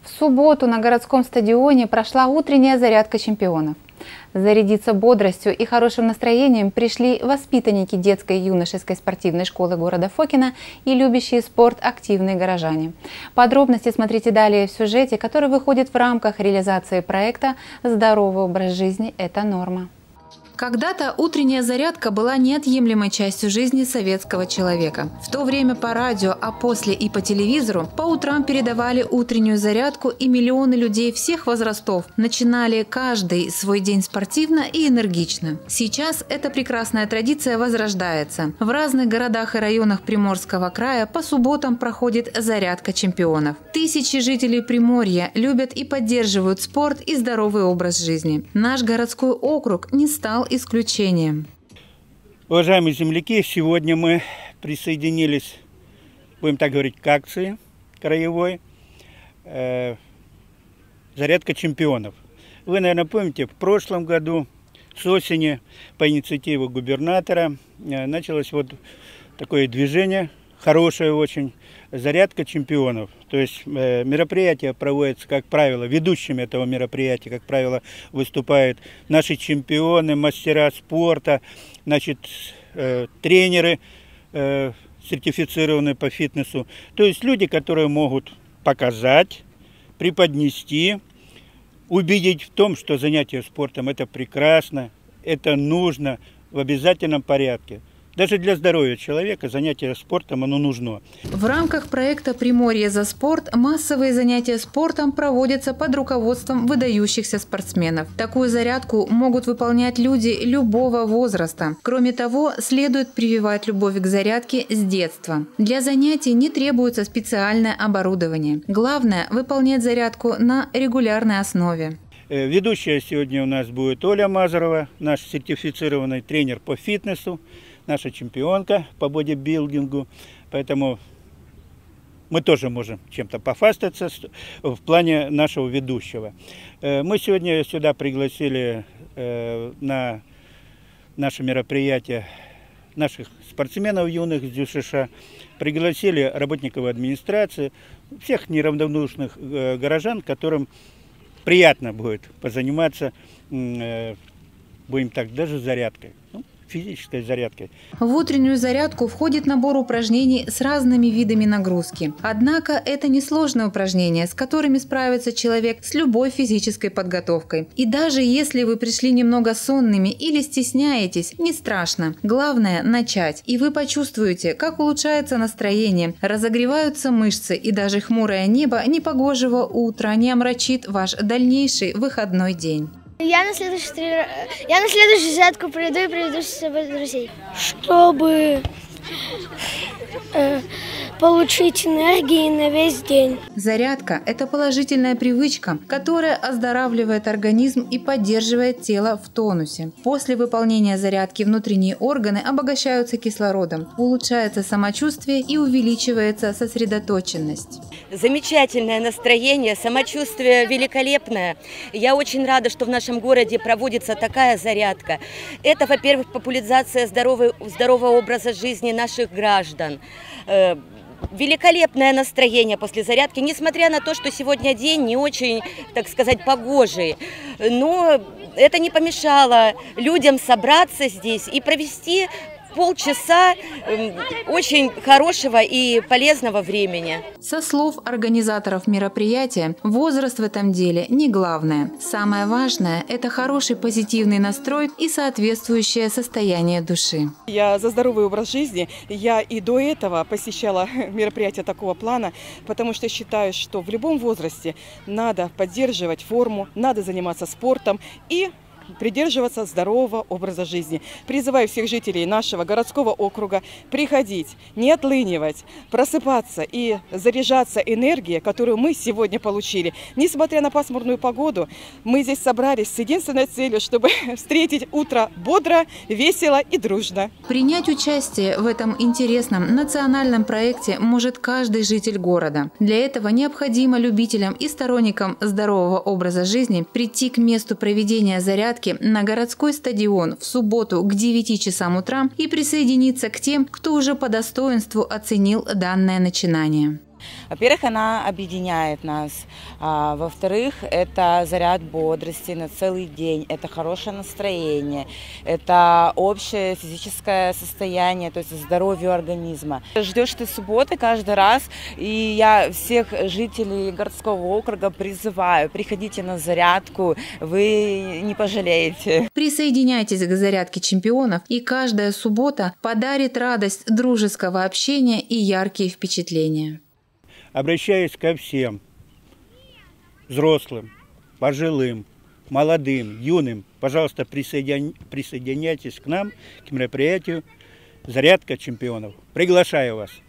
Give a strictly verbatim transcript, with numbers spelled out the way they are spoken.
В субботу на городском стадионе прошла утренняя зарядка чемпионов. Зарядиться бодростью и хорошим настроением пришли воспитанники детской и юношеской спортивной школы города Фокино и любящие спорт активные горожане. Подробности смотрите далее в сюжете, который выходит в рамках реализации проекта «Здоровый образ жизни – это норма». Когда-то утренняя зарядка была неотъемлемой частью жизни советского человека. В то время по радио, а после и по телевизору по утрам передавали утреннюю зарядку, и миллионы людей всех возрастов начинали каждый свой день спортивно и энергично. Сейчас эта прекрасная традиция возрождается. В разных городах и районах Приморского края по субботам проходит зарядка чемпионов. Тысячи жителей Приморья любят и поддерживают спорт и здоровый образ жизни. Наш городской округ не стал исключением. Уважаемые земляки, сегодня мы присоединились, будем так говорить, к акции краевой э, «Зарядка чемпионов». Вы, наверное, помните, в прошлом году с осени по инициативе губернатора э, началось вот такое движение, хорошее очень, «Зарядка чемпионов». То есть э, мероприятие проводится, как правило, ведущими этого мероприятия, как правило, выступают наши чемпионы, мастера спорта, значит, э, тренеры, э, сертифицированные по фитнесу. То есть люди, которые могут показать, преподнести, убедить в том, что занятие спортом – это прекрасно, это нужно в обязательном порядке. Даже для здоровья человека занятие спортом оно нужно. В рамках проекта «Приморье за спорт» массовые занятия спортом проводятся под руководством выдающихся спортсменов. Такую зарядку могут выполнять люди любого возраста. Кроме того, следует прививать любовь к зарядке с детства. Для занятий не требуется специальное оборудование. Главное – выполнять зарядку на регулярной основе. Ведущая сегодня у нас будет Оля Мазурова, наш сертифицированный тренер по фитнесу, наша чемпионка по бодибилдингу, поэтому мы тоже можем чем-то пофастаться в плане нашего ведущего. Мы сегодня сюда пригласили на наше мероприятие наших спортсменов юных с ДЮСШ, пригласили работников администрации, всех неравнодушных горожан, которым приятно будет позаниматься, будем так, даже зарядкой. Физической зарядкой. В утреннюю зарядку входит набор упражнений с разными видами нагрузки. Однако это несложные упражнения, с которыми справится человек с любой физической подготовкой. И даже если вы пришли немного сонными или стесняетесь, не страшно. Главное – начать. И вы почувствуете, как улучшается настроение, разогреваются мышцы, и даже хмурое небо непогожего утра не омрачит ваш дальнейший выходной день. Я на следующую, трени... я на следующую зарядку приду и приведу с собой друзей. Чтобы э, получить энергии на весь день. Зарядка – это положительная привычка, которая оздоравливает организм и поддерживает тело в тонусе. После выполнения зарядки внутренние органы обогащаются кислородом, улучшается самочувствие и увеличивается сосредоточенность. Замечательное настроение, самочувствие великолепное. Я очень рада, что в нашем городе проводится такая зарядка. Это, во-первых, популяризация здорового, здорового образа жизни наших граждан. Великолепное настроение после зарядки, несмотря на то, что сегодня день не очень, так сказать, погожий. Но это не помешало людям собраться здесь и провести полчаса очень хорошего и полезного времени. Со слов организаторов мероприятия, возраст в этом деле не главное. Самое важное – это хороший позитивный настрой и соответствующее состояние души. Я за здоровый образ жизни. Я и до этого посещала мероприятия такого плана, потому что считаю, что в любом возрасте надо поддерживать форму, надо заниматься спортом и придерживаться здорового образа жизни. Призываю всех жителей нашего городского округа приходить, не отлынивать, просыпаться и заряжаться энергией, которую мы сегодня получили. Несмотря на пасмурную погоду, мы здесь собрались с единственной целью, чтобы встретить утро бодро, весело и дружно. Принять участие в этом интересном национальном проекте может каждый житель города. Для этого необходимо любителям и сторонникам здорового образа жизни прийти к месту проведения зарядки на городской стадион в субботу к девяти часам утра и присоединиться к тем, кто уже по достоинству оценил данное начинание. Во-первых, она объединяет нас. А, во-вторых, это заряд бодрости на целый день, это хорошее настроение, это общее физическое состояние, то есть здоровье организма. Ждешь ты субботы каждый раз, и я всех жителей городского округа призываю, приходите на зарядку, вы не пожалеете. Присоединяйтесь к зарядке чемпионов, и каждая суббота подарит радость дружеского общения и яркие впечатления. Обращаюсь ко всем взрослым, пожилым, молодым, юным. Пожалуйста, присоедин... присоединяйтесь к нам, к мероприятию «Зарядка чемпионов». Приглашаю вас.